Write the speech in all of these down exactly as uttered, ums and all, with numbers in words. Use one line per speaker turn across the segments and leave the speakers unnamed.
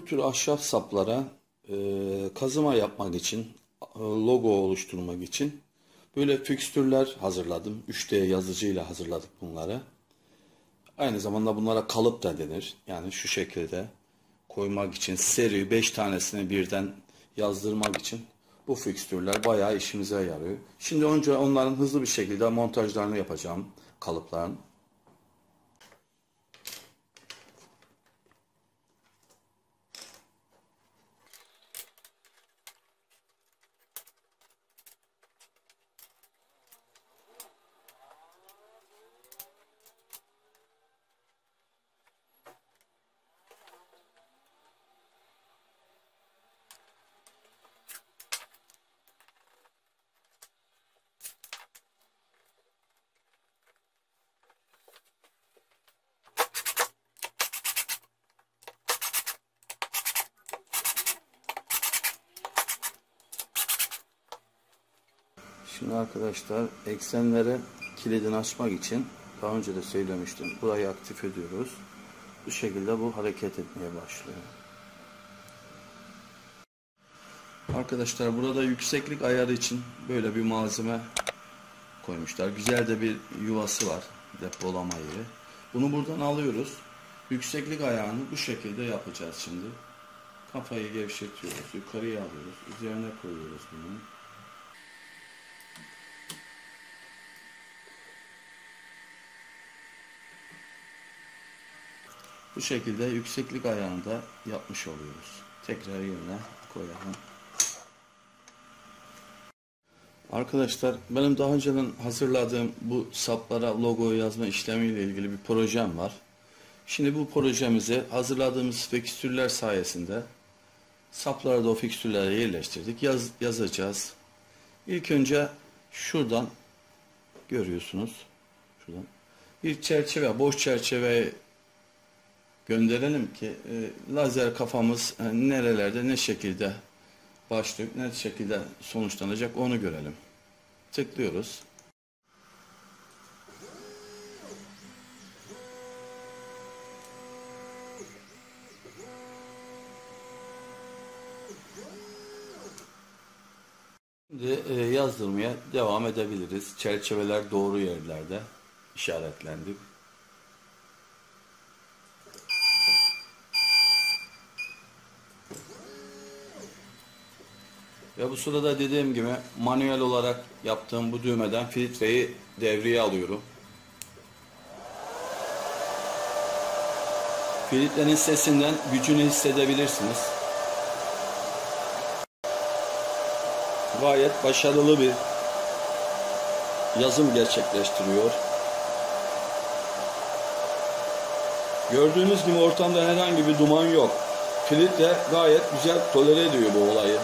tür ahşap saplara e, kazıma yapmak için, e, logo oluşturmak için böyle fikstürler hazırladım. üç D yazıcıyla hazırladık bunları. Aynı zamanda bunlara kalıp da denir. Yani şu şekilde koymak için, seri beş tanesini birden yazdırmak için bu fikstürler bayağı işimize yarıyor. Şimdi önce onların hızlı bir şekilde montajlarını yapacağım, kalıpların. Şimdi arkadaşlar eksenleri kilidini açmak için daha önce de söylemiştim. Burayı aktif ediyoruz. Bu şekilde bu hareket etmeye başlıyor. Arkadaşlar burada yükseklik ayarı için böyle bir malzeme koymuşlar. Güzel de bir yuvası var. Depolama yeri. Bunu buradan alıyoruz. Yükseklik ayarını bu şekilde yapacağız şimdi. Kafayı gevşetiyoruz. Yukarıya alıyoruz. Üzerine koyuyoruz bunu. Bu şekilde yükseklik ayarını da yapmış oluyoruz. Tekrar yerine koyalım. Arkadaşlar benim daha önceden hazırladığım bu saplara logo yazma işlemiyle ilgili bir projem var. Şimdi bu projemizi hazırladığımız fikstürler sayesinde sapları da o fikstürlere yerleştirdik. Yaz, yazacağız. İlk önce şuradan görüyorsunuz. Şuradan bir çerçeve, boş çerçeve gönderelim ki e, lazer kafamız e, nerelerde ne şekilde başlayıp ne şekilde sonuçlanacak onu görelim. Tıklıyoruz. Şimdi e, yazdırmaya devam edebiliriz. Çerçeveler doğru yerlerde işaretlendi. Ve bu sırada dediğim gibi manuel olarak yaptığım bu düğmeden filtreyi devreye alıyorum. Filtrenin sesinden gücünü hissedebilirsiniz. Gayet başarılı bir yazım gerçekleştiriyor. Gördüğünüz gibi ortamda herhangi bir duman yok. Filtre gayet güzel tolere ediyor bu olayı.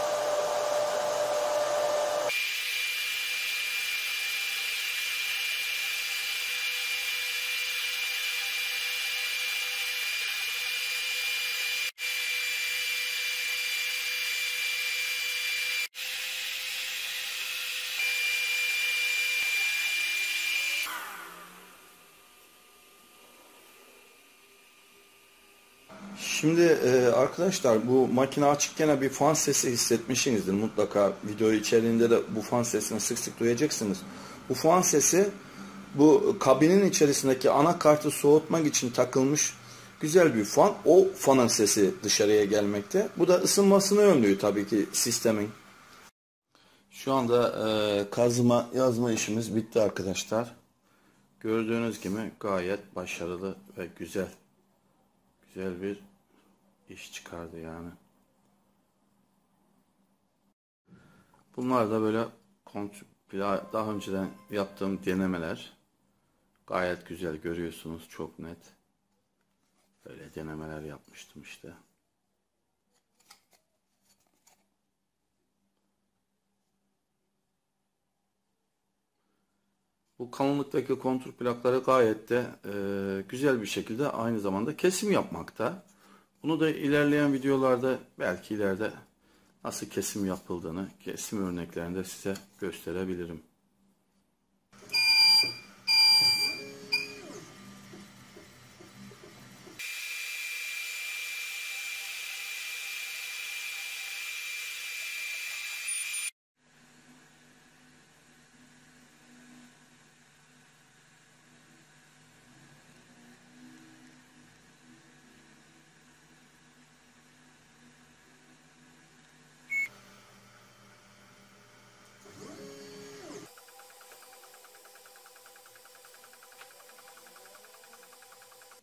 Şimdi e, arkadaşlar bu makine açıkken bir fan sesi hissetmişsinizdir. Mutlaka video içeriğinde de bu fan sesini sık sık duyacaksınız. Bu fan sesi bu kabinin içerisindeki anakartı soğutmak için takılmış güzel bir fan. O fanın sesi dışarıya gelmekte. Bu da ısınmasını önlüyor tabii ki sistemin. Şu anda e, kazıma yazma işimiz bitti arkadaşlar. Gördüğünüz gibi gayet başarılı ve güzel. Güzel bir iş çıkardı yani. Bunlar da böyle daha önceden yaptığım denemeler. Gayet güzel görüyorsunuz, çok net. Böyle denemeler yapmıştım işte. Bu kalınlıktaki kontur plakları gayet de e, güzel bir şekilde aynı zamanda kesim yapmakta. Bunu da ilerleyen videolarda belki ileride nasıl kesim yapıldığını, kesim örneklerinde size gösterebilirim.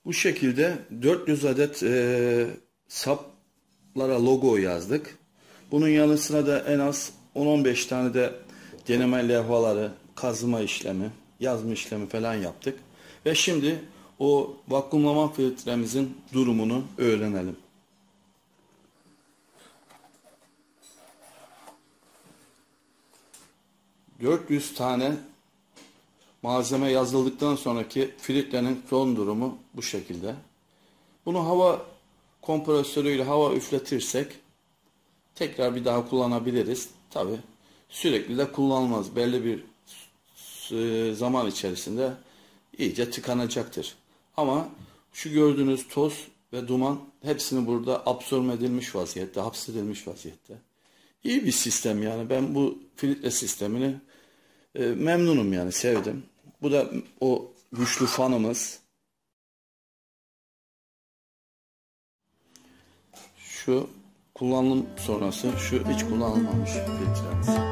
Bu şekilde dört yüz adet e, saplara logo yazdık. Bunun yanı sıra da en az on on beş tane de deneme levhaları, kazıma işlemi, yazma işlemi falan yaptık. Ve şimdi o vakumlama filtremizin durumunu öğrenelim. dört yüz tane malzeme yazıldıktan sonraki filtrenin son durumu bu şekilde. Bunu hava kompresörüyle hava üfletirsek tekrar bir daha kullanabiliriz. Tabi sürekli de kullanılmaz. Belli bir zaman içerisinde iyice tıkanacaktır. Ama şu gördüğünüz toz ve duman hepsini burada absorbe edilmiş vaziyette, hapsedilmiş vaziyette. İyi bir sistem yani. Ben bu filtre sistemini e, memnunum yani, sevdim. Bu da o güçlü fanımız. Şu kullanım sonrası, şu hiç kullanılmamış filtremiz.